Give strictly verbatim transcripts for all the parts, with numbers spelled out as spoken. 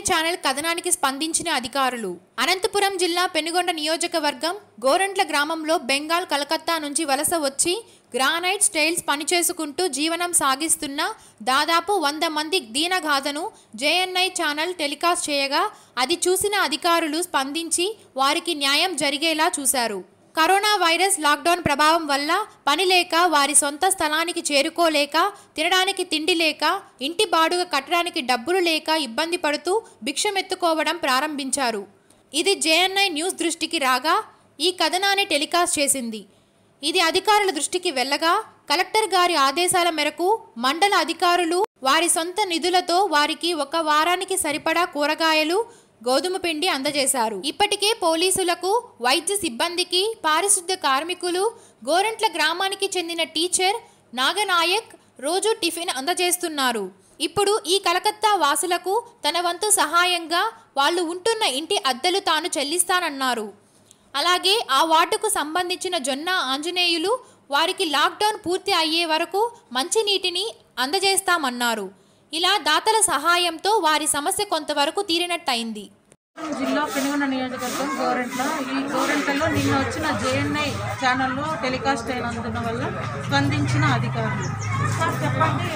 Channel కథనానికి స్పందించిన అధికారులు. అనంతపురం జిల్లా పెనుగొండ నియోజకవర్గం గోరంట్ల గ్రామంలో బెంగాల్ కలకత్తా నుంచి వలస వచ్చి గ్రానైట్ స్టైల్స్ పనిచేసుకుంటూ జీవనం సాగిస్తున్న దాదాపు వంద మంది దీనగాథను జేఎన్ఐ ఛానల్ టెలికాస్ట్ చేయగా అది చూసిన అధికారులు స్పందించి వారికి న్యాయం జరిగేలా చూశారు. కరోనా వైరస్ లాక్డౌన్ ప్రభావం వల్ల పని లేక, వారి సొంత స్థలానికి చేరుకోలేక, తినడానికి తిండి లేక, ఇంటి బాడుగ కట్టడానికి డబ్బులు లేక ఇబ్బంది పడుతూ భిక్షమెత్తుకోవడం ప్రారంభించారు. ఇది జేఎన్ఐ న్యూస్ దృష్టికి రాగా ఈ కథనాన్ని టెలికాస్ట్ చేసింది. ఇది అధికారుల దృష్టికి వెళ్ళగా కలెక్టర్ గారి ఆదేశాల మేరకు మండల అధికారులు వారి సొంత నిధులతో వారికి ఒక వారానికి సరిపడా కూరగాయలు, గోధుమ పిండి అందజేశారు. ఇప్పటికే పోలీసులకు, వైద్య సిబ్బందికి, పారిశుద్ధ్య కార్మికులు, గోరంట్ల గ్రామానికి చెందిన టీచర్ నాగనాయక్ రోజు టిఫిన్ అందజేస్తున్నారు. ఇప్పుడు ఈ కలకత్తా వాసులకు తన వంతు సహాయంగా వాళ్ళు ఉంటున్న ఇంటి అద్దెలు తాను చెల్లిస్తానన్నారు. అలాగే ఆ వార్డుకు సంబంధించిన జొన్న ఆంజనేయులు వారికి లాక్డౌన్ పూర్తి అయ్యే వరకు మంచినీటిని అందజేస్తామన్నారు. ఇలా దాతల సహాయంతో వారి సమస్య కొంతవరకు తీరినట్టయింది. జిల్లా పెనుగొండ నియోజకవర్గం గోరంట్ల ఈ గోరంట్లలో నిన్న వచ్చిన జేఎన్ఐ ఛానల్లో టెలికాస్ట్ అయినందున వల్ల స్పందించిన అధికారులు. సార్ చెప్పండి,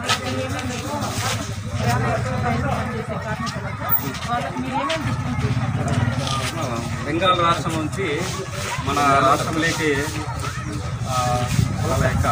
బెంగాల్ రాష్ట్రం నుంచి మన రాష్ట్రంలోకి వాళ్ళ యొక్క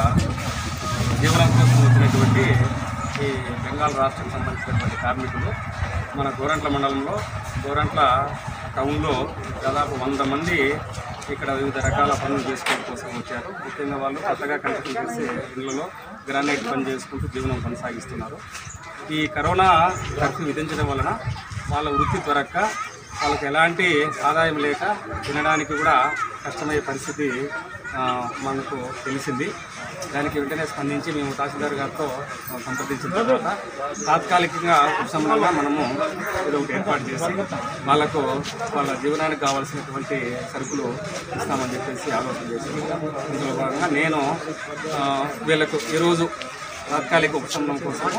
జీవనం కోసం వచ్చినటువంటి ఈ బెంగాల్ రాష్ట్రం సంబంధించినటువంటి కార్మికులు మన గోరంట్ల మండలంలో గోరంట్ల టౌన్లో దాదాపు వంద మంది ఇక్కడ వివిధ రకాల పనులు చేసుకోవడం కోసం వచ్చారు. ముఖ్యంగా వాళ్ళు కొత్తగా కన్స్ట్రక్షన్ చేసే ఇళ్లలో గ్రానైట్ పని చేసుకుంటూ జీవనం కొనసాగిస్తున్నారు. ఈ కరోనా కర్ఫ్యూ విధించడం వలన వాళ్ళ వృత్తి దొరక్క వాళ్ళకి ఎలాంటి ఆదాయం లేక తినడానికి కూడా కష్టమయ్యే పరిస్థితి మనకు తెలిసింది. దానికి వెంటనే స్పందించి మేము తహసీల్దార్ గారితో సంప్రదించిన తర్వాత తాత్కాలికంగా ఉపశమనంగా మనము ఇది ఒకటి ఏర్పాటు చేసి వాళ్ళకు వాళ్ళ జీవనానికి కావాల్సినటువంటి సరుకులు ఇస్తామని చెప్పేసి ఆలోచన చేసి ఇందులో భాగంగా నేను వీళ్ళకు ఈరోజు తాత్కాలిక ఉపశమనం కోసం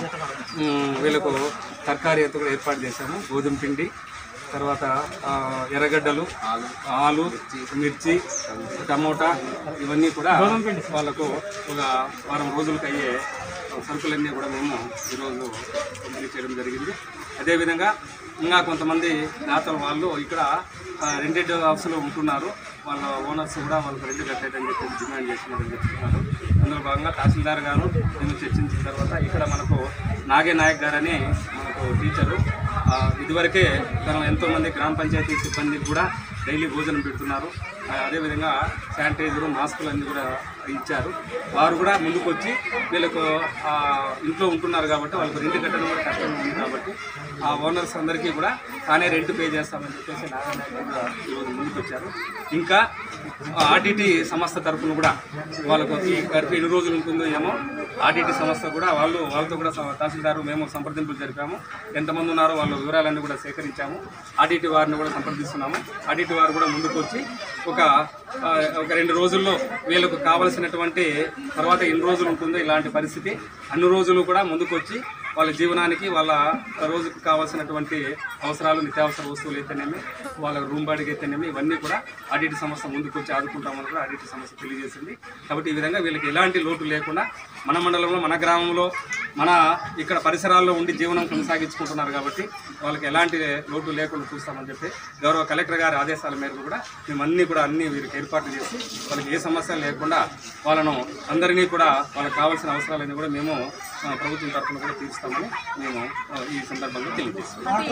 వీళ్ళకు తరకారీ అంతా కూడా ఏర్పాటు చేశాము. గోధుమ పిండి, తర్వాత ఎర్రగడ్డలు, ఆలు, మిర్చి, టమోటా ఇవన్నీ కూడా వాళ్ళకు ఒక వారం రోజులకు అయ్యే సరుకులన్నీ కూడా మేము ఈరోజు పంపిణీ చేయడం జరిగింది. అదేవిధంగా ఇంకా కొంతమంది దాతలు వాళ్ళు ఇక్కడ రెండెడ్ హౌస్లో ఉంటున్నారు. వాళ్ళ ఓనర్స్ కూడా వాళ్ళకు రెండు కట్టేదని చెప్పి డిమాండ్ చేస్తున్నారని చెప్తున్నారు. అందులో భాగంగా తహసీల్దార్ గారు నేను చర్చించిన తర్వాత ఇక్కడ మనకు నాగే నాయక్ గారు అని మనకు టీచరు ఇదివరకే తను ఎంతోమంది గ్రామ పంచాయతీ సిబ్బందికి కూడా డైలీ భోజనం పెడుతున్నారు. అదేవిధంగా శానిటైజరు, మాస్కులు అన్నీ కూడా ఇచ్చారు. వారు కూడా ముందుకు వచ్చి వీళ్ళకు ఇంట్లో ఉంటున్నారు కాబట్టి వాళ్ళకు రెంట్ కట్టడం కూడా కష్టం ఉంది కాబట్టి ఆ ఓనర్స్ అందరికీ కూడా తానే రెంట్ పే చేస్తామని చెప్పేసి నారాయణ ఈరోజు ముందుకు వచ్చారు. ఇంకా ఆర్టీటీ సంస్థ తరఫున కూడా వాళ్ళకు ఈ కర్ఫ్యూ ఎన్ని రోజులు ఉంటుందో ఏమో ఆర్టీటీ సంస్థ కూడా వాళ్ళు వాళ్ళతో కూడా తహసీల్దారు మేము సంప్రదింపులు జరిపాము. ఎంతమంది ఉన్నారో వాళ్ళ వివరాలన్నీ కూడా సేకరించాము. ఆర్టీటీ వారిని కూడా సంప్రదిస్తున్నాము. ఆర్టీటీ వారు కూడా ముందుకు వచ్చి ఒక ఒక రెండు రోజుల్లో వీళ్ళకు కావలసినటువంటి తర్వాత ఎన్ని రోజులు ఉంటుందో ఇలాంటి పరిస్థితి అన్ని రోజులు కూడా ముందుకు వచ్చి వాళ్ళ జీవనానికి వాళ్ళ రోజుకు కావాల్సినటువంటి అవసరాలు, నిత్యావసర వస్తువులు అయితేనేమి, వాళ్ళ రూమ్ బాడీకి అయితేనేమి ఇవన్నీ కూడా ఆర్టీటీ సంస్థ ముందుకు వచ్చి ఆదుకుంటామని కూడా ఆర్టీటీ సంస్థ తెలియజేసింది. కాబట్టి ఈ విధంగా వీళ్ళకి ఎలాంటి లోటు లేకుండా మన మండలంలో, మన గ్రామంలో, మన ఇక్కడ పరిసరాల్లో ఉండి జీవనం కొనసాగించుకుంటున్నారు కాబట్టి వాళ్ళకి ఎలాంటి లోటు లేకుండా చూస్తామని చెప్పి గౌరవ కలెక్టర్ గారి ఆదేశాల మేరకు కూడా మేమన్నీ కూడా అన్ని వీరికి ఏర్పాట్లు చేసి వాళ్ళకి ఏ సమస్య లేకుండా వాళ్ళను అందరినీ కూడా వాళ్ళకి కావాల్సిన అవసరాలన్నీ కూడా మేము ప్రభుత్వం తరఫున కూడా తీరుస్తామని మేము ఈ సందర్భంగా తెలియజేస్తున్నాం.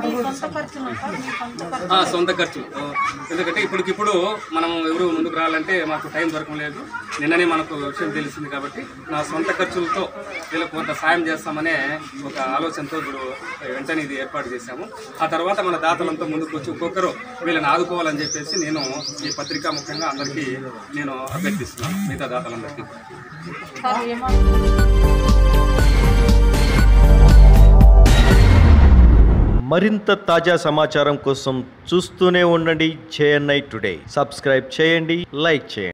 సొంత ఖర్చులు ఎందుకంటే ఇప్పటికిప్పుడు మనం ఎవరు ముందుకు రావాలంటే మాకు టైం దొరకలేదు. నిన్ననే మనకు విషయం తెలిసింది కాబట్టి నా సొంత ఖర్చులతో వీళ్ళకు కొంత సాయం చేస్తామనే ఒక ఆలోచనతో ఇప్పుడు వెంటనే ఇది ఏర్పాటు చేశాము. ఆ తర్వాత మన దాతలంతా ముందుకు వచ్చి ఒక్కొక్కరు వీళ్ళని ఆదుకోవాలని చెప్పేసి నేను ఈ పత్రికా ముఖ్యంగా అందరికీ నేను అభ్యర్థిస్తున్నాను, మిగతా దాతలందరికీ. మరింత తాజా సమాచారం కోసం చూస్తూనే ఉండండి జేఎన్ఐ టుడే. సబ్స్క్రైబ్ చేయండి, లైక్ చేయండి.